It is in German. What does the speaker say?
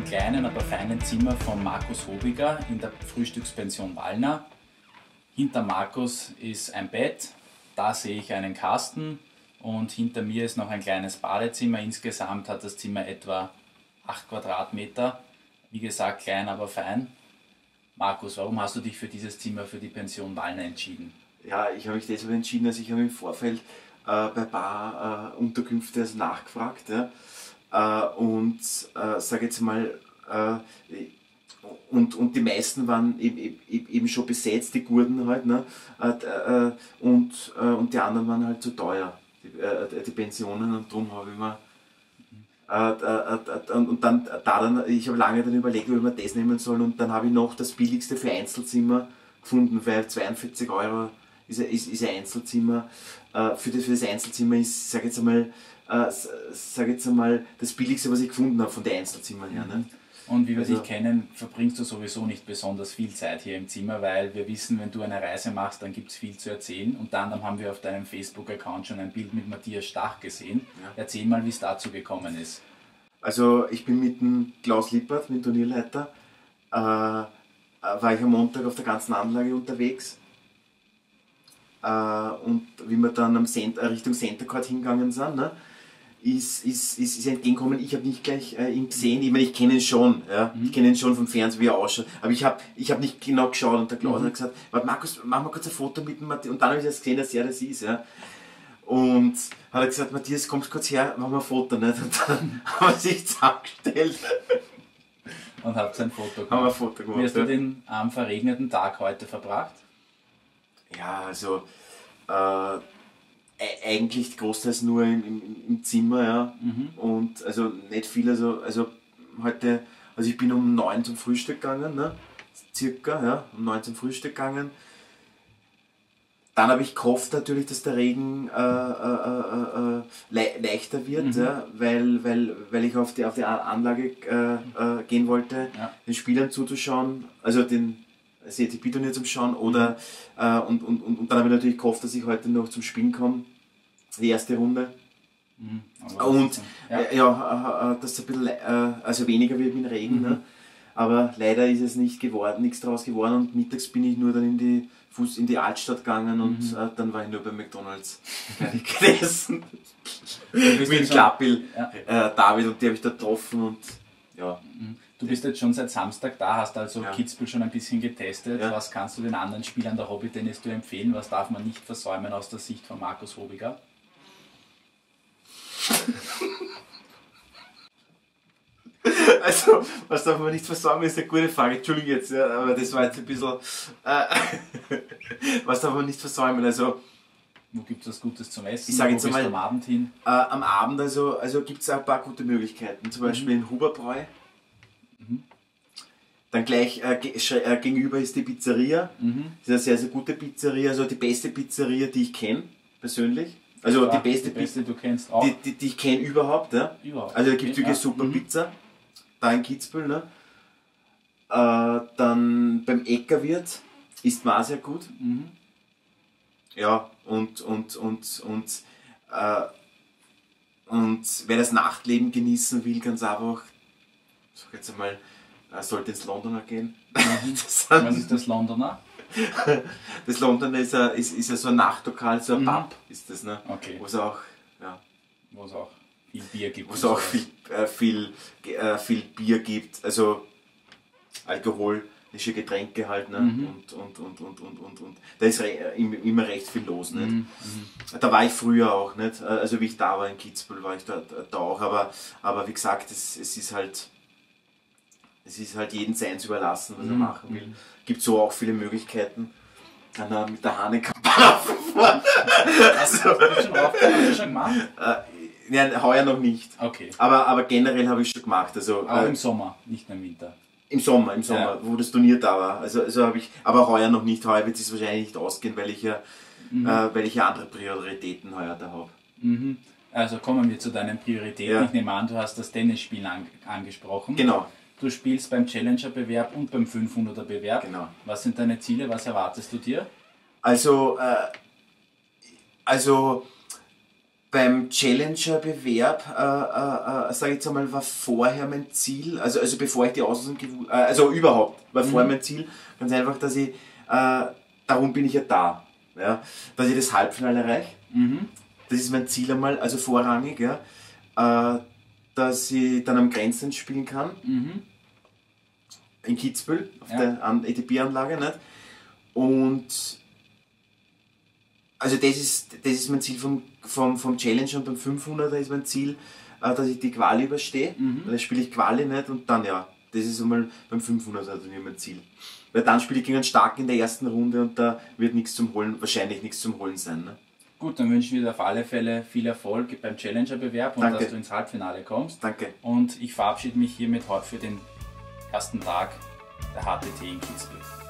kleinen, aber feinen Zimmer von Markus Hobiger in der Frühstückspension Wallner. Hinter Markus ist ein Bett, da sehe ich einen Kasten und hinter mir ist noch ein kleines Badezimmer. Insgesamt hat das Zimmer etwa 8 Quadratmeter. Wie gesagt, klein, aber fein. Markus, warum hast du dich für dieses Zimmer für die Pension Wallner entschieden? Ja, ich habe mich deshalb entschieden, dass ich habe im Vorfeld bei ein paar Unterkünfte nachgefragt, ja, und sage jetzt mal, und die meisten waren eben schon besetzt, die guten halt, ne, und die anderen waren halt zu teuer, die Pensionen, und darum habe ich mir und dann, ich habe lange dann überlegt, ob ich mir das nehmen soll, und dann habe ich noch das billigste für Einzelzimmer gefunden, weil 42 Euro ist ein Einzelzimmer. Für das Einzelzimmer ist, sage jetzt einmal, das billigste, was ich gefunden habe von den Einzelzimmern her. Ne? Und wie wir dich kennen, verbringst du sowieso nicht besonders viel Zeit hier im Zimmer, weil wir wissen, wenn du eine Reise machst, dann gibt es viel zu erzählen. Unter anderem haben wir auf deinem Facebook-Account schon ein Bild mit Matthias Stach gesehen. Ja. Erzähl mal, wie es dazu gekommen ist. Also ich bin mit dem Klaus Lippert, mit dem Turnierleiter, war ich am Montag auf der ganzen Anlage unterwegs. Und wie wir dann Richtung Center Court hingegangen sind, ne, ist entgegengekommen. Ich habe nicht gleich ihn gesehen. Ich meine, ich kenne ihn schon, ja. Ich kenne ihn schon vom Fernsehen, wie er ausschaut. Aber ich hab nicht genau geschaut, und der Klaus hat gesagt, warte Markus, mach mal kurz ein Foto mit dem Matthias. Und dann habe ich erst gesehen, dass er das ist. Ja. Und hat er gesagt, Matthias, kommst kurz her, mach mal ein Foto. Nicht? Und dann haben wir sich zusammengestellt. Und habt ein Foto gemacht. Haben wir ein Foto gemacht. Wie hast du den verregneten Tag heute verbracht? Ja, also eigentlich großteils nur im Zimmer, ja. Und also nicht viel, also heute, also ich bin um 9 zum Frühstück gegangen, ne? Circa, ja, um 9 zum Frühstück gegangen. Dann habe ich gehofft natürlich, dass der Regen leichter wird, ja, weil ich auf die Anlage gehen wollte, ja, den Spielern zuzuschauen, also den ATP-Turnier zum Schauen, oder und dann habe ich natürlich gehofft, dass ich heute noch zum Spielen komme, die erste Runde. Und dass es ein bisschen also weniger wird mit dem Regen, ne? Aber leider ist es nichts draus geworden, und mittags bin ich nur dann in die Altstadt gegangen, und dann war ich nur bei McDonalds gegessen. Mit dem Klappel, David, und die habe ich da getroffen, und ja. Du bist jetzt schon seit Samstag da, hast also Kitzbühel schon ein bisschen getestet. Ja. Was kannst du den anderen Spielern der Hobbytennis-Tour empfehlen? Was darf man nicht versäumen aus der Sicht von Markus Hobiger? Also, was darf man nicht versäumen, ist eine gute Frage. Entschuldige jetzt, ja, aber das war jetzt ein bisschen. Was darf man nicht versäumen? Also, wo gibt es was Gutes zum Essen? Ich sage jetzt einmal, am Abend hin? Am Abend also gibt es ein paar gute Möglichkeiten. Zum Beispiel in Huberbräu. Dann gleich gegenüber ist die Pizzeria. Das ist eine sehr, sehr gute Pizzeria. Also die beste Pizzeria, die ich kenne, persönlich. Also die beste du kennst auch? Die ich kenne überhaupt. Ja. Also da gibt es wirklich super Pizza. Da in Kitzbühel. Ne? Dann beim Eckerwirt isst man auch sehr gut. Ja, und wer das Nachtleben genießen will, ganz einfach, sag jetzt einmal, sollte ins Londoner gehen. Was ist das Londoner? Das Londoner ist ja so ein Nachtlokal, so ein Pub ist das, ne? Okay. Wo es auch viel Bier gibt. Wo es auch viel Bier gibt, also alkoholische Getränke halt, ne? Und da ist immer recht viel los, nicht? Da war ich früher auch, nicht? Also wie ich da war in Kitzbühel, war ich da auch, aber wie gesagt, es ist halt jedem seins überlassen, was er machen will. Gibt so auch viele Möglichkeiten. Dann mit der Hahnenkampagne fahren. Hast du schon gemacht? Nein, heuer noch nicht. Okay. Aber generell habe ich schon gemacht. Also, auch im Sommer, nicht nur im Winter. Im Sommer, wo das Turnier da war. Also habe ich, aber heuer noch nicht. Heuer wird es wahrscheinlich nicht ausgehen, weil ich ja andere Prioritäten heuer da habe. Also kommen wir zu deinen Prioritäten. Ja. Ich nehme an, du hast das Tennisspiel angesprochen. Genau. Du spielst beim Challenger-Bewerb und beim 500er-Bewerb. Genau. Was sind deine Ziele? Was erwartest du dir? Also Beim Challenger-Bewerb, sage ich jetzt einmal, war vorher mein Ziel, also bevor ich die Auslosung also überhaupt, war vorher mein Ziel, ganz einfach, dass ich, darum bin ich ja da, ja, dass ich das Halbfinale erreiche. Das ist mein Ziel einmal, also vorrangig, ja, dass ich dann am Grenzland spielen kann, in Kitzbühel, auf der ATP-Anlage, nicht? Und also das ist mein Ziel vom Challenger, und beim 500er ist mein Ziel, dass ich die Quali überstehe. Weil dann spiele ich Quali nicht und dann das ist einmal beim 500er mein Ziel. Weil dann spiele ich gegen einen Starken in der ersten Runde und da wird nichts zum Holen, wahrscheinlich nichts zum Holen sein. Ne? Gut, dann wünsche ich dir auf alle Fälle viel Erfolg beim Challenger-Bewerb und Danke. dass du ins Halbfinale kommst. Danke. Und ich verabschiede mich hiermit heute für den ersten Tag der HTT in Kitzbühel.